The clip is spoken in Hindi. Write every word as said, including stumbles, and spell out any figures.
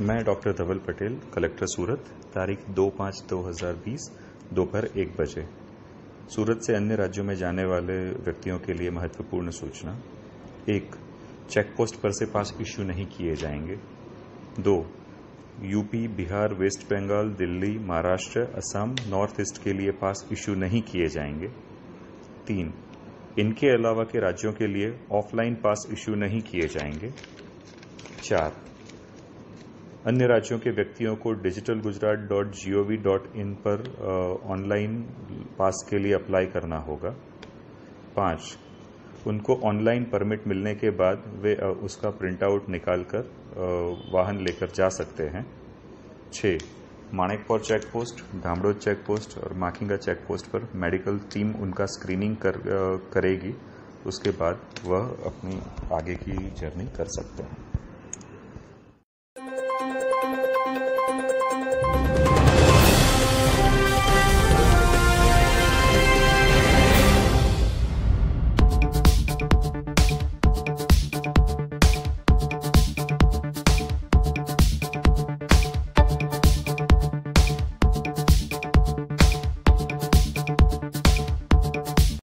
मैं डॉक्टर धवल पटेल, कलेक्टर सूरत, तारीख दो पाँच दो हज़ार बीस दोपहर एक बजे। सूरत से अन्य राज्यों में जाने वाले व्यक्तियों के लिए महत्वपूर्ण सूचना। एक, चेक पोस्ट पर से पास इश्यू नहीं किए जाएंगे। दो, UP, Bihar, west Bengal, Delhi, Maharashtra, Assam, north east के लिए पास इश्यू नहीं किए जाएंगे। तीन, इनके अलावा के राज्यों के लिए ऑफलाइन पास इश्यू नहीं किए जाएंगे। चार, अन्य राज्यों के व्यक्तियों को digital Gujarat dot G O V dot in पर ऑनलाइन पास के लिए अप्लाई करना होगा। पाँच, उनको ऑनलाइन परमिट मिलने के बाद वे उसका प्रिंट आउट निकाल कर वाहन लेकर जा सकते हैं। छः, Manikpur check post, Dhamdod check post और माखिंगा चेक पोस्ट पर मेडिकल टीम उनका स्क्रीनिंग कर करेगी। उसके बाद वह अपनी आगे की जर्नी कर सकते हैं।